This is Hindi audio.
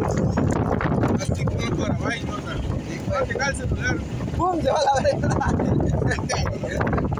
Así que no para, vaya, no, no. No te calces, ¡Pum! Se va la verga.